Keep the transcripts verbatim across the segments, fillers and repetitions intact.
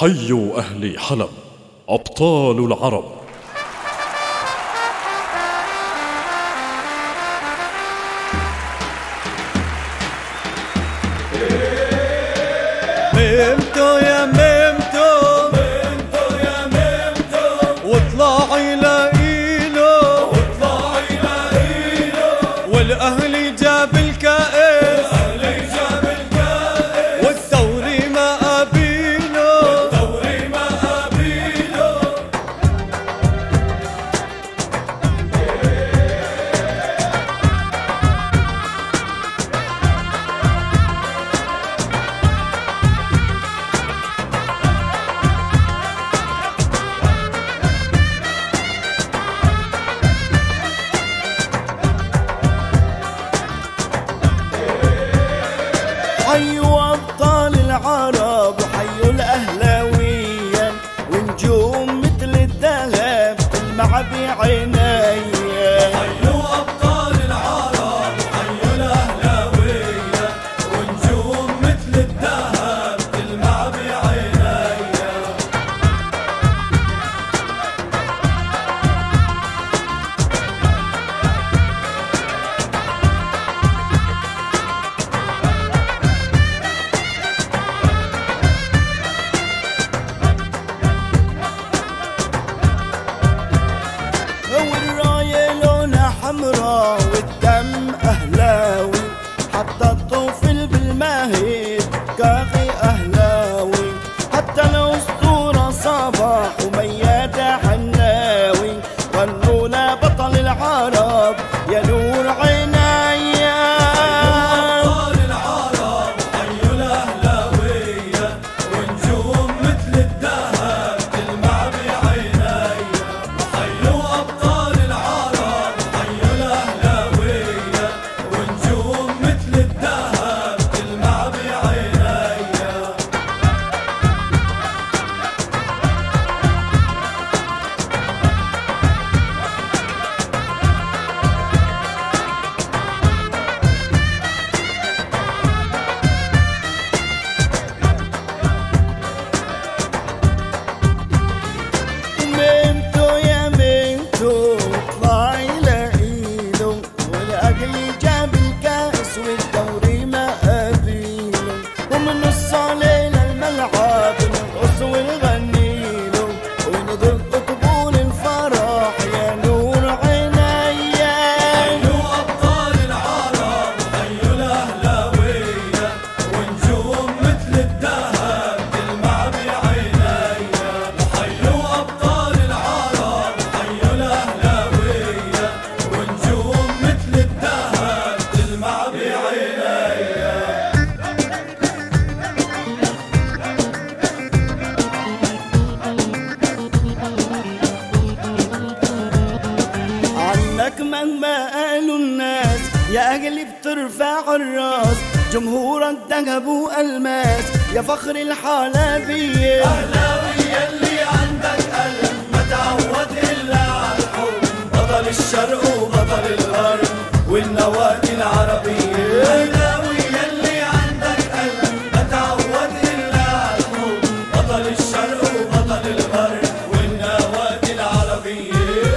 حيوا أهل حلب أبطال العرب. ميمتو يا ميمتو ميمتو يا ميمتو واطلعي لإيلو واطلعي لإيلو والأهلي جاب الكائس والأهلي جاب الكائس والثوري ما قابيله والثوري ما قابيله. حيوا أبطال العرب وحيوا الأهلاوية ونجوم مثل الذهب تلمع بعينيا. حيوا أبطال العرب وحيوا الأهلاوية ونجوم مثل الذهب تلمع بعينيا. والراية لونها حمراء والدم أهلاوي حتى الطفل بالمهد كاغي أهلاوي حتى الأسطورة صباح وميادة حناوي غنوا لبطل العرب يا نور عينيا. أبطال العرب حيوا الأهلاوية ونجوم مثل الذهب تلمع بعينيا. حيوا أبطال العرب حيوا الأهلاوية ونجوم مثل الذهب تلمع بعينيا. ميمتو يا ميمتو اطلعي لإيلو والأهلي جاب الكأس والدوري ما قابيله ومن الصالة للملعب نرقص ونغنيله وندق طبول الفرح يا نور عينيا. حيوا أبطال العرب حيوا الأهلاوية ونجوم مثل الذهب تلمع بعينيا. حيوا أبطال العرب حيوا الأهلاوية ونجوم مثل الذهب تلمع بعينيا. عنك مهما قالوا الناس يا أهلي بترفع الراس جمهورك ذهب وألماس يا فخر الحلبية. أهلاوي اللي عندك قلب ما تعود إلا على الحب بطل الشرق وبطل الغرب والنوادي العربية. أهلاوي اللي عندك قلب ما تعود إلا على الحب بطل الشرق وبطل الغرب والنوادي العربية.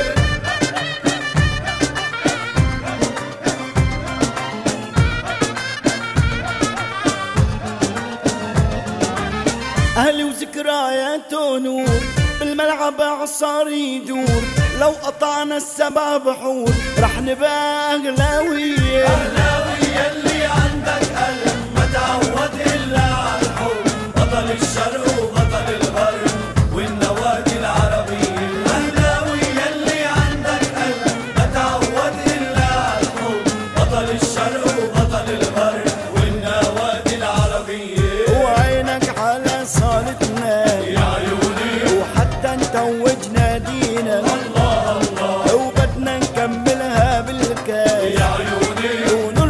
أهلي وذكرياته نور بالملعب عصار يدور لو قطعنا السبع بحور رح نبقى أهلاوية. أهلاوي اللي عندك قلب ما تعود إلا على الحب بطل الشرق وبطل الغرب والنوادي العربية. أهلاوي اللي عندك قلب ما تعود إلا على الحب بطل الشرق وبطل الغرب والنوادي العربية. وعينك على صالتنا يا عيوني وحتى نتوج نادينا الله الله وبدنا نكملها بالكاس يا عيوني.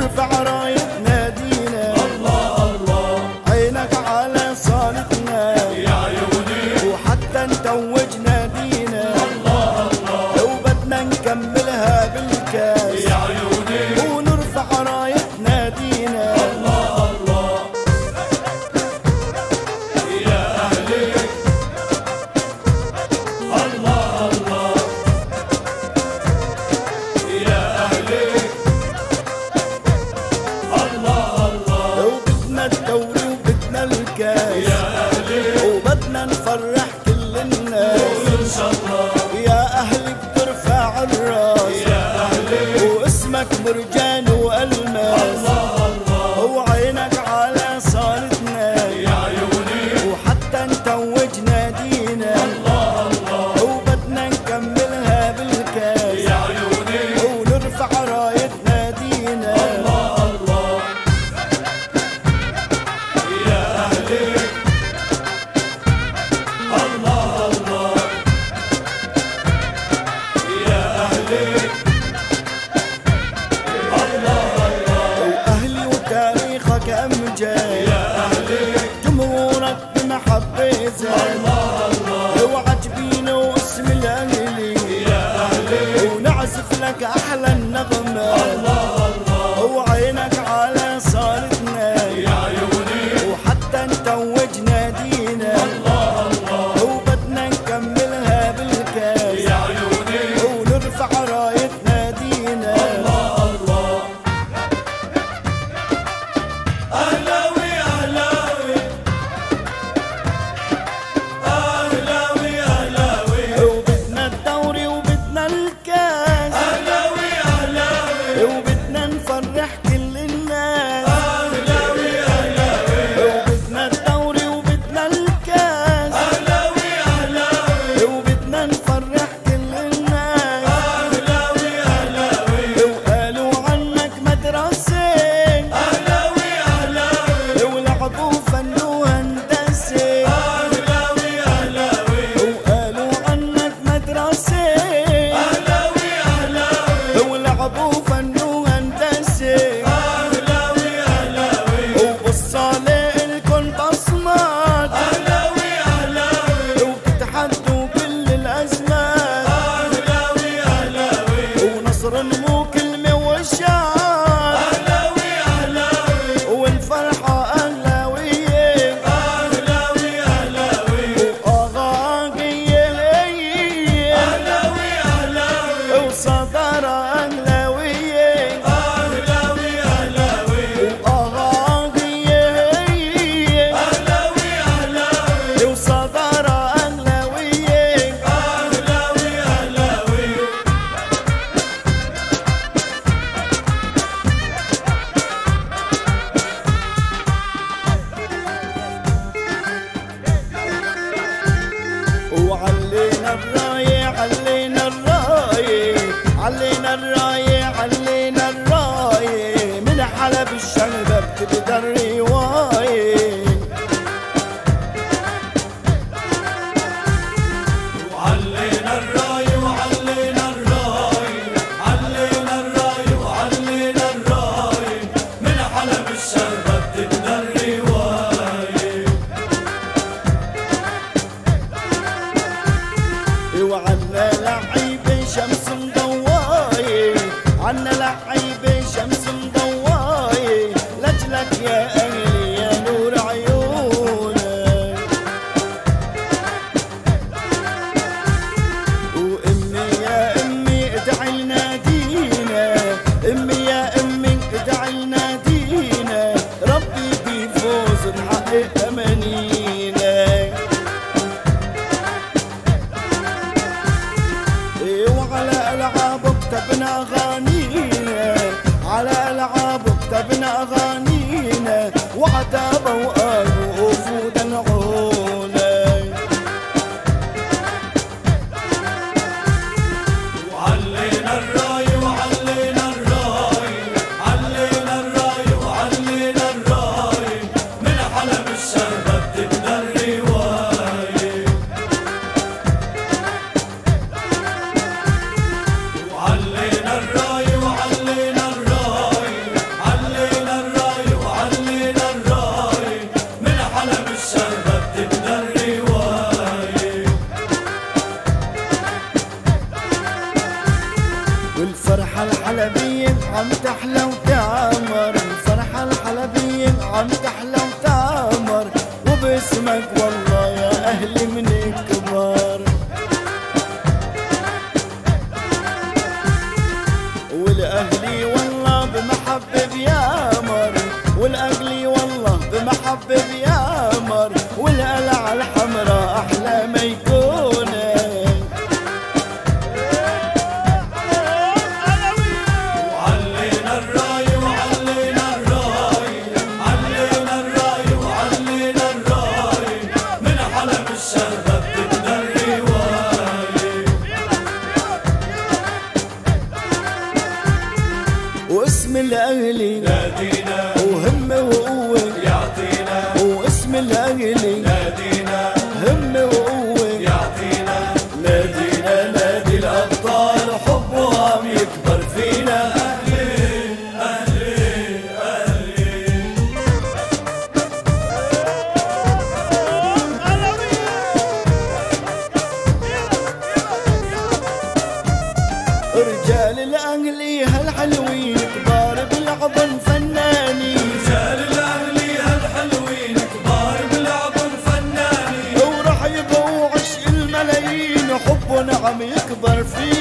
تاريخك أمجد يا أهلي جمهورك بمحبة زين وعجبيني واسم الأهلي يا أهلي ونعزف لك أحلى النغمة الله الله وعينك على صارتنا يا عيوني وحتى نتوج نادينا الله الله وبدنا نكملها بالكاس يا عيوني ونرفع راية نادينا الله الله أهلاوي أهلاوي أهلاوي أهلاوي وبدنا الدوري وبدنا الكاس أهلاوي أهلاوي وبدنا نفرح كل الناس أهلاوي أهلاوي وبدنا الدوري وبدنا الكاس أهلاوي أهلاوي وبدنا نفرح كل الناس أهلاوي أهلاوي وقالوا عنك مدرسة أهلاوي أهلاوي ولعبوا فن وهندسة أهلاوي أهلاوي وقالوا عنك مدرسة أهلاوي أهلاوي ولعبوا فن وهندسة أهلاوي أهلاوي وبالصالة الكل بصمات أهلاوي أهلاوي وبتتحدوا كل الأزمات أهلاوي أهلاوي ونصر مو كلمة وشعار أهلاوي أهلاوي والفرحة أهلاوية أهلاوي أهلاوي وأغاقية أهلاوي أهلاوي وصدارة أهلاوية أهلاوي أهلاوي وأغاقية أهلاوي أهلاوي وصدارة أهلاوية أهلاوي أهلاوي وعلينا الراية علينا الراية علينا الراية علينا الراية من حلب الشنبة بتبدا الرواية وعلينا الراية وعلينا الراية علينا الراية وعلينا الراية من حلب الشنبة بتبدا الرواية وعنا لعيبة شمس مضواية عنا لعيبة شمس مضواية لجلك يا أهلي يا نور عيونك وأمي يا أمي ادعي لنادينا أمي يا أمي ادعي لنادينا ربي بيفوز نحقق أمانينا وعلى ألعاب كتبنا أغانينا على ألعاب كتبنا أغانينا وعتابة وقالوا وفود العونة وعلينا الراية وعلينا الراية علينا الراية وعلينا الراية من حلب الشربة بتبدا الرواية علينا الراية وعلينا الراية علينا الراية وعلينا الراية من حلب الشربة بتبدا الرواية والفرحة الحلبية عم تحلى وتعمر الفرحة الحلبية عم تحلى وتعمر وباسمك والله يا أهلي من الكبار والأهلي والله بمحبة بيامر والأهلي والله بمحبة بيامر والقلعة الحمراء أحلى ما يكون وعلينا الراية وعلينا الراية علينا الراية وعلينا الراية من حلب الشربة بتبدا الرواية واسم الأهلي نادينا وهم وقوة يعطينا واسم الأهلي رجال الاهلي هالحلوين كبار بالعظم فنانين، رجال الاهلي هالحلوين كبار بالعظم فنانين، وراح يبقوا عشق الملايين حب ونعم يكبر فيه